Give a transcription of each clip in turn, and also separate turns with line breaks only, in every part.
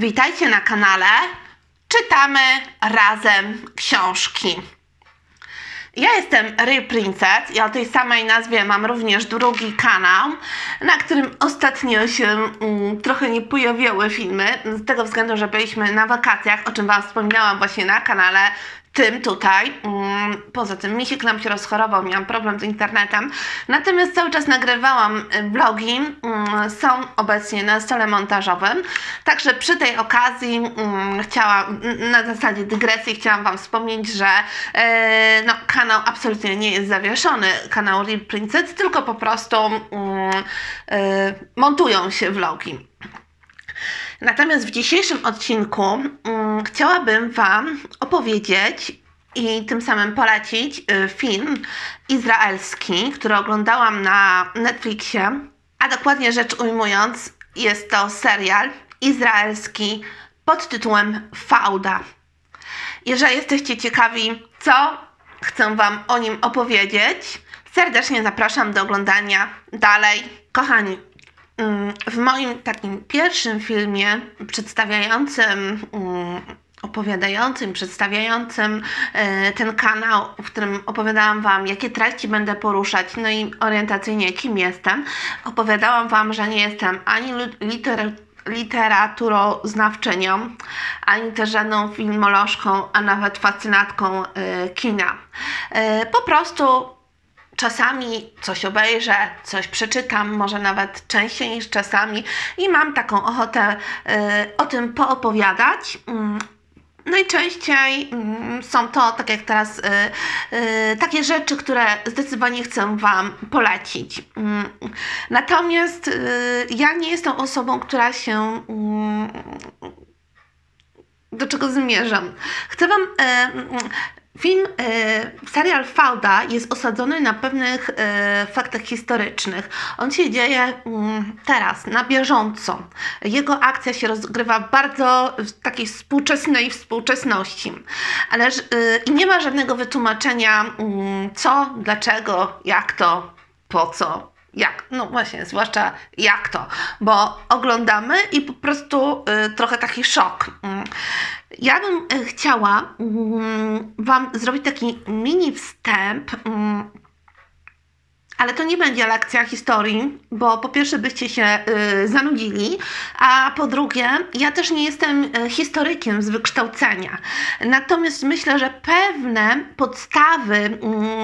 Witajcie na kanale Czytamy Razem Książki. Ja jestem Real Princess i o tej samej nazwie mam również drugi kanał, na którym ostatnio się trochę nie pojawiały filmy, z tego względu, że byliśmy na wakacjach, o czym Wam wspominałam właśnie na kanale tym tutaj. Poza tym Misiek nam się rozchorował, miałam problem z internetem, natomiast cały czas nagrywałam vlogi, są obecnie na stole montażowym, także przy tej okazji chciałam, na zasadzie dygresji, chciałam Wam wspomnieć, że no, kanał absolutnie nie jest zawieszony, kanał Real Princess, tylko po prostu montują się vlogi. Natomiast w dzisiejszym odcinku chciałabym Wam opowiedzieć i tym samym polecić film izraelski, który oglądałam na Netflixie, a dokładnie rzecz ujmując jest to serial izraelski pod tytułem Fauda. Jeżeli jesteście ciekawi, co chcę Wam o nim opowiedzieć, serdecznie zapraszam do oglądania dalej. Kochani, w moim takim pierwszym filmie przedstawiającym ten kanał, w którym opowiadałam Wam, jakie treści będę poruszać, no i orientacyjnie kim jestem, opowiadałam Wam, że nie jestem ani literaturoznawczynią, ani też żadną filmolożką, a nawet fascynatką kina. Po prostu czasami coś obejrzę, coś przeczytam, może nawet częściej niż czasami i mam taką ochotę o tym poopowiadać. Najczęściej są to, tak jak teraz, takie rzeczy, które zdecydowanie chcę Wam polecić. Natomiast ja nie jestem osobą, która się... Do czego zmierzam? Chcę Wam... Serial Fauda jest osadzony na pewnych faktach historycznych. On się dzieje teraz, na bieżąco. Jego akcja się rozgrywa w bardzo takiej współczesnej współczesności. Ale i nie ma żadnego wytłumaczenia co, dlaczego, jak to, po co. Jak? No właśnie, zwłaszcza jak to, bo oglądamy i po prostu trochę taki szok. Ja bym chciała Wam zrobić taki mini wstęp, ale to nie będzie lekcja historii, bo po pierwsze byście się zanudzili, a po drugie ja też nie jestem historykiem z wykształcenia. Natomiast myślę, że pewne podstawy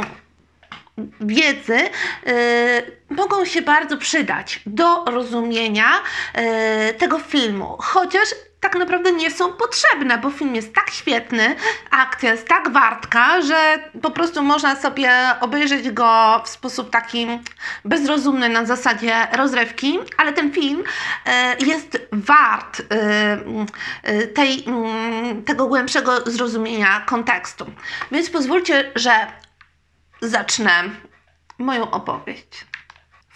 wiedzy mogą się bardzo przydać do rozumienia tego filmu, chociaż tak naprawdę nie są potrzebne, bo film jest tak świetny, akcja jest tak wartka, że po prostu można sobie obejrzeć go w sposób taki bezrozumny na zasadzie rozrywki, ale ten film jest wart tego głębszego zrozumienia kontekstu. Więc pozwólcie, że zacznę moją opowieść. W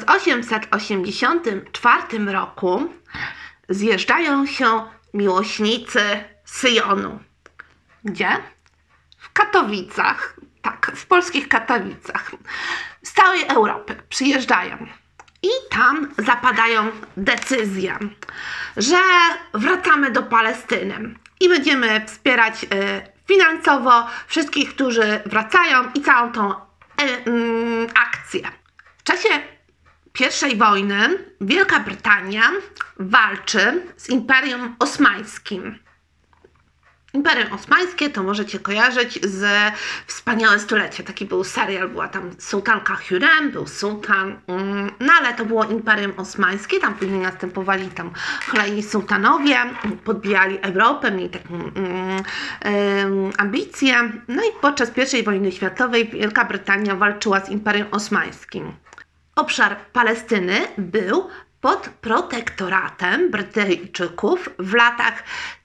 1884 roku zjeżdżają się miłośnicy Syjonu. Gdzie? W Katowicach. Tak, w polskich Katowicach. Z całej Europy przyjeżdżają. I tam zapadają decyzje, że wracamy do Palestyny i będziemy wspierać finansowo wszystkich, którzy wracają i całą tą akcję. W czasie I wojny Wielka Brytania walczy z Imperium Osmańskim. Imperium Osmańskie to możecie kojarzyć z Wspaniałe Stulecie. Taki był serial, była tam sułtanka Hürrem, był sułtan, no ale to było Imperium Osmańskie, tam później następowali tam kolejni sułtanowie, podbijali Europę, mieli taką ambicję. No i podczas I wojny światowej Wielka Brytania walczyła z Imperium Osmańskim. Obszar Palestyny był pod protektoratem Brytyjczyków w latach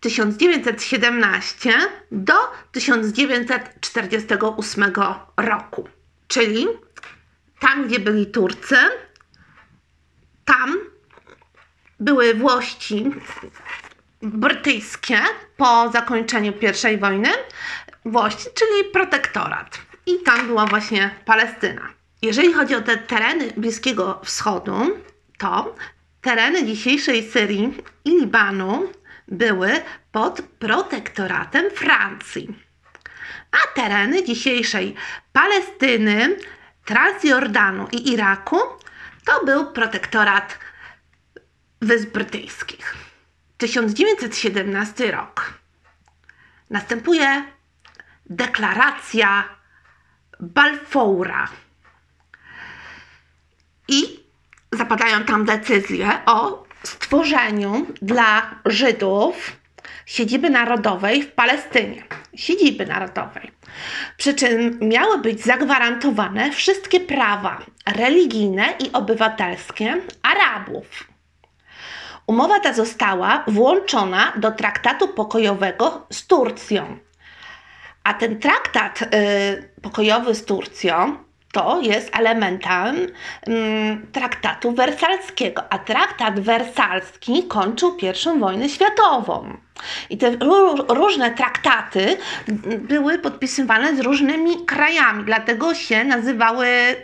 1917 do 1948 roku. Czyli tam, gdzie byli Turcy, tam były włości brytyjskie po zakończeniu I wojny, włości, czyli protektorat. I tam była właśnie Palestyna. Jeżeli chodzi o te tereny Bliskiego Wschodu, to tereny dzisiejszej Syrii i Libanu były pod protektoratem Francji, a tereny dzisiejszej Palestyny, Transjordanu i Iraku to był protektorat Wysp Brytyjskich. 1917 rok. Następuje deklaracja Balfoura i zapadają tam decyzje o stworzeniu dla Żydów siedziby narodowej w Palestynie. Siedziby narodowej. Przy czym miały być zagwarantowane wszystkie prawa religijne i obywatelskie Arabów. Umowa ta została włączona do traktatu pokojowego z Turcją. A ten traktat pokojowy z Turcją to jest elementem traktatu wersalskiego, a traktat wersalski kończył I wojnę światową. I te różne traktaty były podpisywane z różnymi krajami, dlatego się nazywały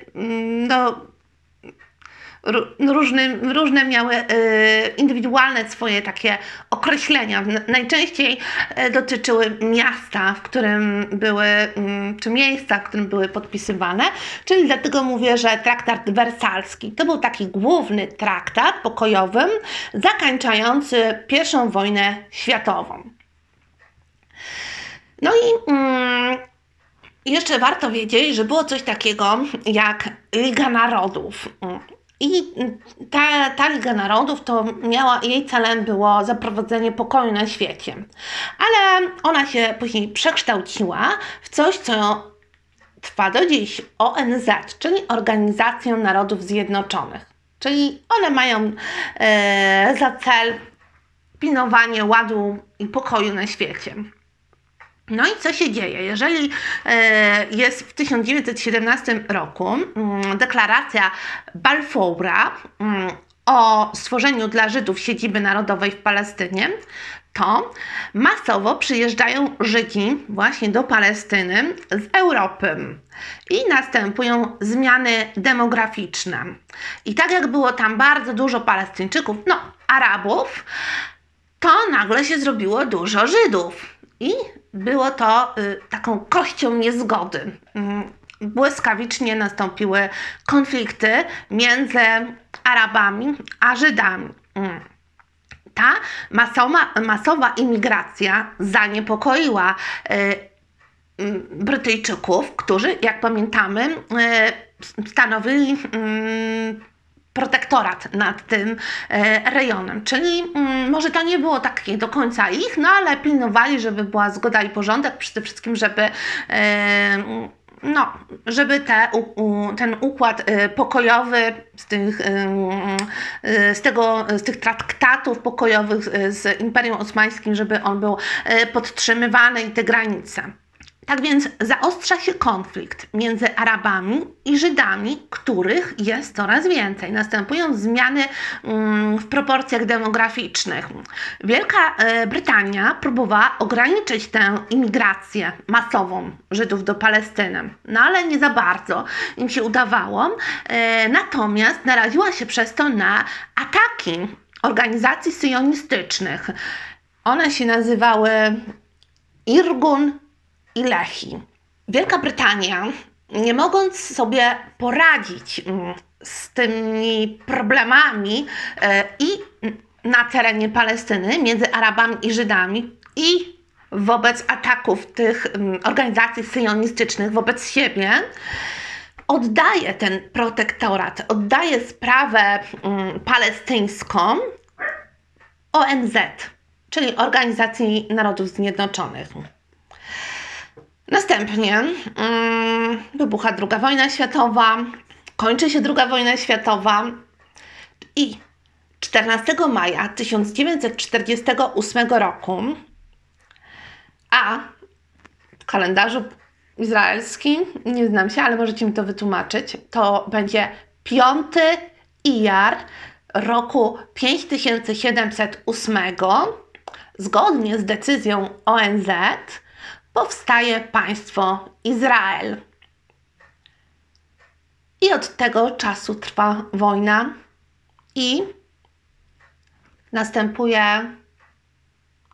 różne miały indywidualne swoje takie określenia. Najczęściej dotyczyły miasta, w którym były, czy miejsca, w którym były podpisywane, czyli dlatego mówię, że traktat wersalski to był taki główny traktat pokojowy zakończający I wojnę światową. No i jeszcze warto wiedzieć, że było coś takiego jak Liga Narodów. I ta Liga Narodów to jej celem było zaprowadzenie pokoju na świecie. Ale ona się później przekształciła w coś, co trwa do dziś, ONZ, czyli Organizację Narodów Zjednoczonych. Czyli one mają za cel pilnowanie ładu i pokoju na świecie. No i co się dzieje? Jeżeli jest w 1917 roku deklaracja Balfoura o stworzeniu dla Żydów siedziby narodowej w Palestynie, to masowo przyjeżdżają Żydzi właśnie do Palestyny z Europy i następują zmiany demograficzne. I tak jak było tam bardzo dużo Palestyńczyków, Arabów, to nagle się zrobiło dużo Żydów. I było to taką kością niezgody. Błyskawicznie nastąpiły konflikty między Arabami a Żydami. Ta masowa imigracja zaniepokoiła Brytyjczyków, którzy, jak pamiętamy, stanowili protektorat nad tym rejonem, czyli może to nie było takie do końca ich, ale pilnowali, żeby była zgoda i porządek, przede wszystkim, żeby ten układ pokojowy z tych traktatów pokojowych z Imperium Osmańskim, żeby on był podtrzymywany i te granice. Tak więc zaostrza się konflikt między Arabami i Żydami, których jest coraz więcej. Następują zmiany w proporcjach demograficznych. Wielka Brytania próbowała ograniczyć tę imigrację masową Żydów do Palestyny, ale nie za bardzo im się udawało. Natomiast naraziła się przez to na ataki organizacji syjonistycznych. One się nazywały Irgun i Lehi. Wielka Brytania, nie mogąc sobie poradzić z tymi problemami i na terenie Palestyny między Arabami i Żydami i wobec ataków tych organizacji syjonistycznych wobec siebie, oddaje ten protektorat, oddaje sprawę palestyńską ONZ, czyli Organizacji Narodów Zjednoczonych. Następnie wybucha II wojna światowa, kończy się II wojna światowa i 14 maja 1948 roku, a w kalendarzu izraelskim, nie znam się, ale możecie mi to wytłumaczyć, to będzie 5 Iyar roku 5708, zgodnie z decyzją ONZ, powstaje państwo Izrael. I od tego czasu trwa wojna i następuje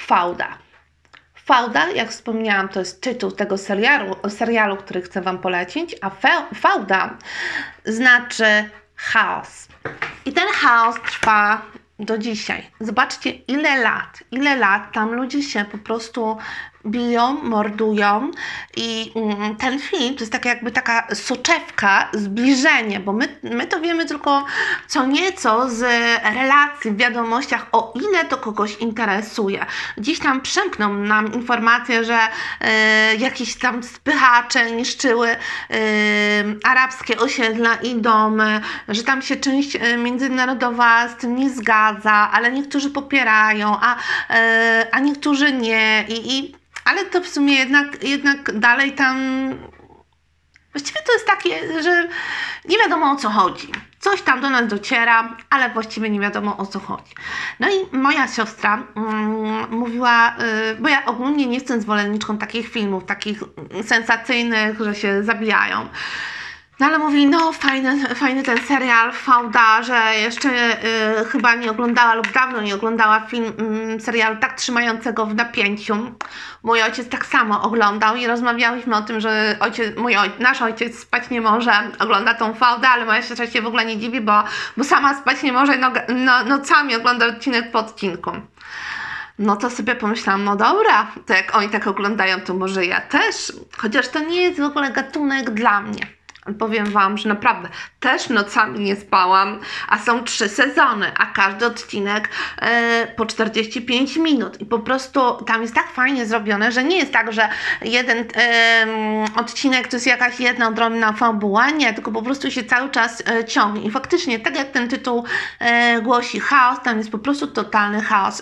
Fauda. Fauda, jak wspomniałam, to jest tytuł tego serialu, który chcę Wam polecić, a fauda znaczy chaos. I ten chaos trwa do dzisiaj. Zobaczcie, ile lat tam ludzie się po prostu biją, mordują i ten film to jest tak jakby taka soczewka, zbliżenie, bo my to wiemy tylko co nieco z relacji w wiadomościach, o ile to kogoś interesuje. Gdzieś tam przemkną nam informacje, że jakieś tam spychacze niszczyły arabskie osiedla i domy, że tam się część międzynarodowa z tym nie zgadza, ale niektórzy popierają, a niektórzy nie ale to w sumie jednak dalej tam właściwie to jest takie, że nie wiadomo o co chodzi. Coś tam do nas dociera, ale właściwie nie wiadomo o co chodzi. No i moja siostra mówiła, bo ja ogólnie nie jestem zwolenniczką takich filmów, takich sensacyjnych, że się zabijają. No ale mówi, no fajny ten serial Fauda, że jeszcze chyba nie oglądała lub dawno nie oglądała serialu tak trzymającego w napięciu. Mój ojciec tak samo oglądał i rozmawiałyśmy o tym, że nasz ojciec spać nie może, ogląda tą Faudę, ale moja siostra się w ogóle nie dziwi, bo sama spać nie może i nocami ogląda odcinek po odcinku. No to sobie pomyślałam, no dobra, to jak oni tak oglądają, to może ja też, chociaż to nie jest w ogóle gatunek dla mnie. Powiem Wam, że naprawdę też nocami nie spałam, a są 3 sezony, a każdy odcinek po 45 minut i po prostu tam jest tak fajnie zrobione, że nie jest tak, że jeden odcinek to jest jakaś jedna odrobina fabuła, nie, tylko po prostu się cały czas ciągnie i faktycznie, tak jak ten tytuł głosi, chaos, tam jest po prostu totalny chaos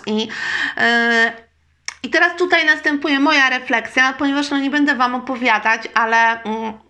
i teraz tutaj następuje moja refleksja, ponieważ no nie będę Wam opowiadać, ale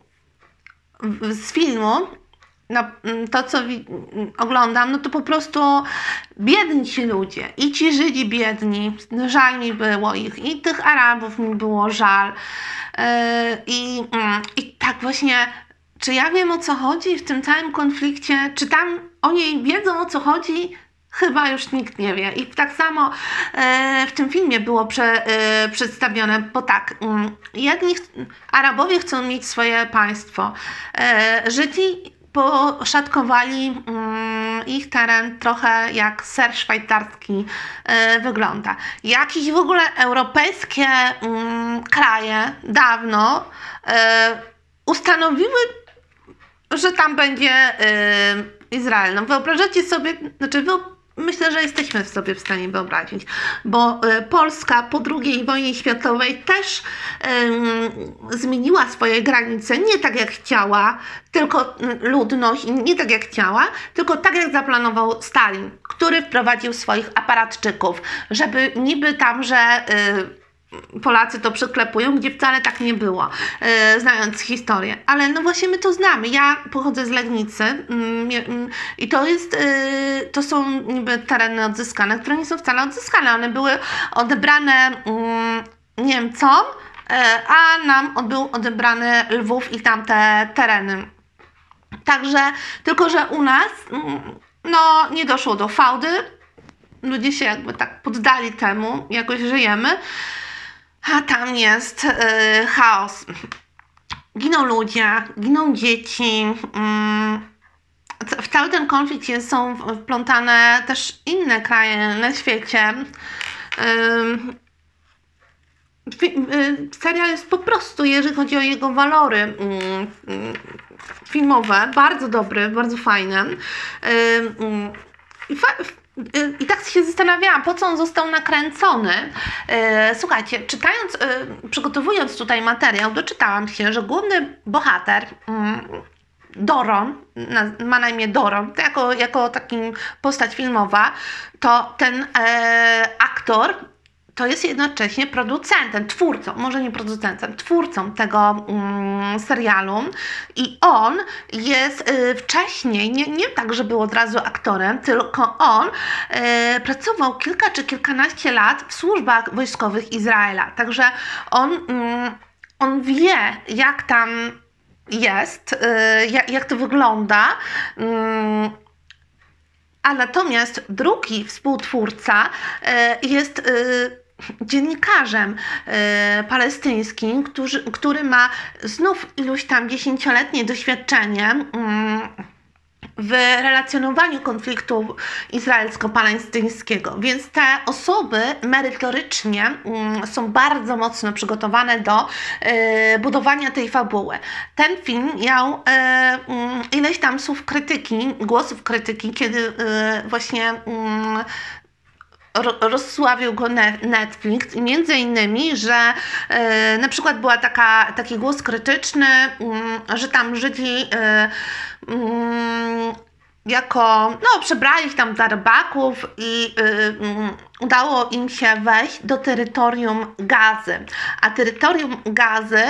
z filmu, no, to co oglądam, no to po prostu biedni ci ludzie i ci Żydzi biedni, żal mi było ich i tych Arabów mi było żal i tak właśnie, czy ja wiem o co chodzi w tym całym konflikcie, czy tam oni wiedzą o co chodzi? Chyba już nikt nie wie. I tak samo w tym filmie było przedstawione, bo tak, Arabowie chcą mieć swoje państwo. Żydzi poszatkowali ich teren trochę jak ser szwajcarski wygląda. Jakieś w ogóle europejskie kraje dawno ustanowiły, że tam będzie Izrael. No wyobrażacie sobie, myślę, że jesteśmy sobie w stanie wyobrazić, bo Polska po II wojnie światowej też zmieniła swoje granice, nie tak jak chciała, tylko ludność, nie tak jak chciała, tylko tak jak zaplanował Stalin, który wprowadził swoich aparatczyków, żeby niby tam, że Polacy to przyklepują, gdzie wcale tak nie było, znając historię. Ale no właśnie my to znamy. Ja pochodzę z Legnicy i to są niby tereny odzyskane, które nie są wcale odzyskane. One były odebrane Niemcom, a nam był odebrany Lwów i tamte tereny. Także, tylko że u nas no nie doszło do fałdy. Ludzie się jakby tak poddali temu, jakoś żyjemy. A tam jest chaos. Giną ludzie, giną dzieci. W cały ten konflikt są wplątane też inne kraje na świecie. Serial jest po prostu, jeżeli chodzi o jego walory filmowe, bardzo dobry, bardzo fajny. I tak się zastanawiałam, po co on został nakręcony. Słuchajcie, przygotowując tutaj materiał, doczytałam się, że główny bohater, Doron, ma na imię Doron, to jako taki postać filmowa, to ten aktor to jest jednocześnie producentem, twórcą, może nie producentem, twórcą tego serialu i on jest wcześniej, nie tak, że był od razu aktorem, tylko on pracował kilka czy kilkanaście lat w służbach wojskowych Izraela, także on wie, jak tam jest, jak to wygląda, a natomiast drugi współtwórca jest dziennikarzem palestyńskim, który ma znów iluś tam 10-letnie doświadczenie w relacjonowaniu konfliktu izraelsko-palestyńskiego, więc te osoby merytorycznie są bardzo mocno przygotowane do budowania tej fabuły. Ten film miał ileś tam słów krytyki, głosów krytyki, kiedy właśnie rozsławił go Netflix, między innymi, że na przykład była taki głos krytyczny, że tam Żydzi przebrali ich tam za rybaków i udało im się wejść do terytorium Gazy. A terytorium Gazy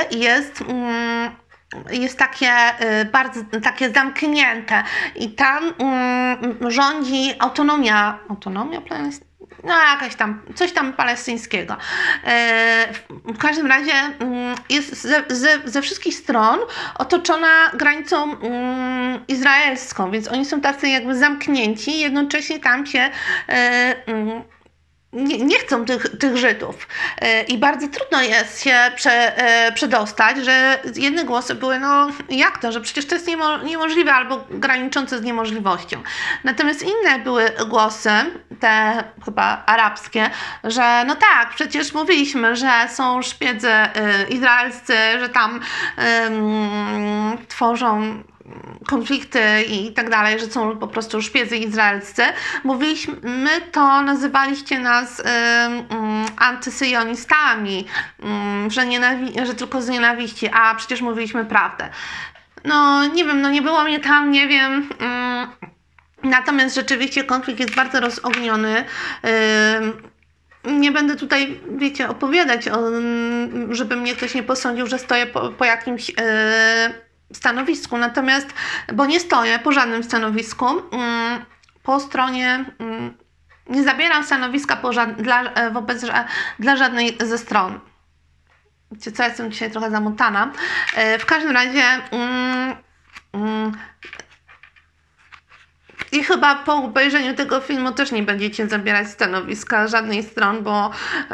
jest takie bardzo takie zamknięte i tam rządzi autonomia jakaś tam, coś tam palestyńskiego. W każdym razie jest ze wszystkich stron otoczona granicą izraelską, więc oni są tacy jakby zamknięci, jednocześnie tam się nie chcą tych Żydów i bardzo trudno jest się przedostać, że jedne głosy były, jak to, że przecież to jest niemożliwe albo graniczące z niemożliwością. Natomiast inne były głosy, te chyba arabskie, że tak, przecież mówiliśmy, że są szpiedzy izraelscy, że tam tworzą konflikty i tak dalej, że są po prostu szpiedzy izraelscy. Mówiliśmy to, nazywaliście nas antysyjonistami, że tylko z nienawiści, a przecież mówiliśmy prawdę. Nie wiem, nie było mnie tam, nie wiem. Natomiast rzeczywiście konflikt jest bardzo rozogniony. Nie będę tutaj, wiecie, opowiadać, żeby mnie ktoś nie posądził, że stoję po jakimś stanowisku, natomiast, bo nie stoję po żadnym stanowisku, po stronie, nie zabieram stanowiska dla żadnej ze stron. Wiecie co, jestem dzisiaj trochę zamotana. W każdym razie i chyba po obejrzeniu tego filmu też nie będziecie zabierać stanowiska żadnej stron, bo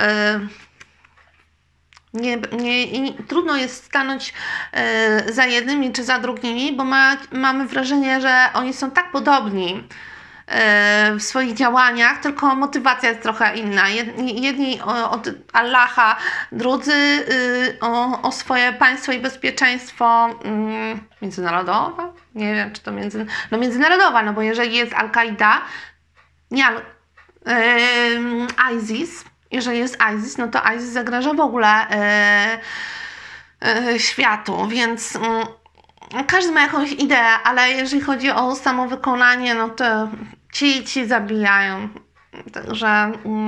trudno jest stanąć za jednymi czy za drugimi, bo mamy wrażenie, że oni są tak podobni w swoich działaniach, tylko motywacja jest trochę inna. Jedni od Allaha, drudzy o swoje państwo i bezpieczeństwo międzynarodowe. Nie wiem, czy to międzynarodowa, bo jeżeli jest Al-Kaida, ISIS, jeżeli jest ISIS, to ISIS zagraża w ogóle światu, więc każdy ma jakąś ideę, ale jeżeli chodzi o samo wykonanie, to ci zabijają. Także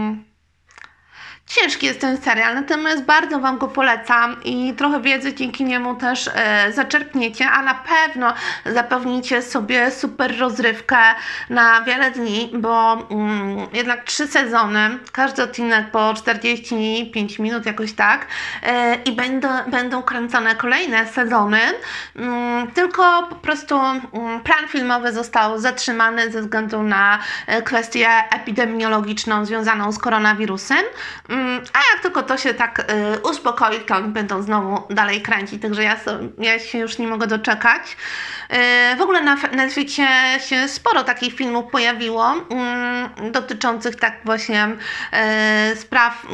ciężki jest ten serial, natomiast bardzo Wam go polecam i trochę wiedzy dzięki niemu też zaczerpniecie, a na pewno zapewnicie sobie super rozrywkę na wiele dni, bo jednak 3 sezony, każdy odcinek po 45 minut jakoś tak i będą kręcone kolejne sezony, tylko po prostu plan filmowy został zatrzymany ze względu na kwestię epidemiologiczną związaną z koronawirusem. A jak tylko to się tak uspokoi, to oni będą znowu dalej kręcić, także ja się już nie mogę doczekać. W ogóle na Netflixie się sporo takich filmów pojawiło dotyczących tak właśnie spraw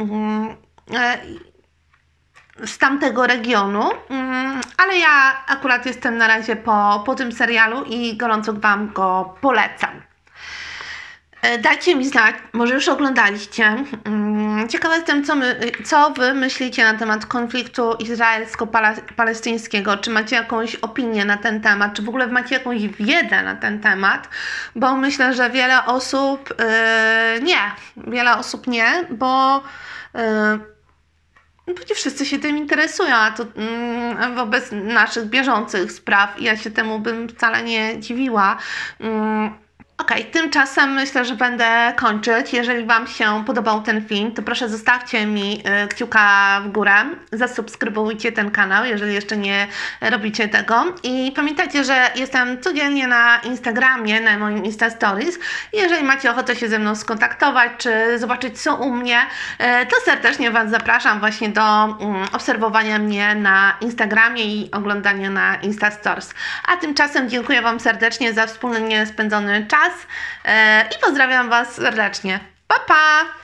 z tamtego regionu, ale ja akurat jestem na razie po tym serialu i gorąco Wam go polecam. Dajcie mi znać, może już oglądaliście. Ciekawa jestem, co Wy myślicie na temat konfliktu izraelsko-palestyńskiego. Czy macie jakąś opinię na ten temat, czy w ogóle macie jakąś wiedzę na ten temat, bo myślę, że wiele osób nie, bo nie wszyscy się tym interesują, a to wobec naszych bieżących spraw ja się temu bym wcale nie dziwiła. Okej, tymczasem myślę, że będę kończyć. Jeżeli Wam się podobał ten film, to proszę zostawcie mi kciuka w górę, zasubskrybujcie ten kanał, jeżeli jeszcze nie robicie tego. I pamiętajcie, że jestem codziennie na Instagramie, na moim Insta Stories. Jeżeli macie ochotę się ze mną skontaktować, czy zobaczyć co u mnie, to serdecznie Was zapraszam właśnie do obserwowania mnie na Instagramie i oglądania na Insta Stories. A tymczasem dziękuję Wam serdecznie za wspólnie spędzony czas i pozdrawiam Was serdecznie. Pa, pa!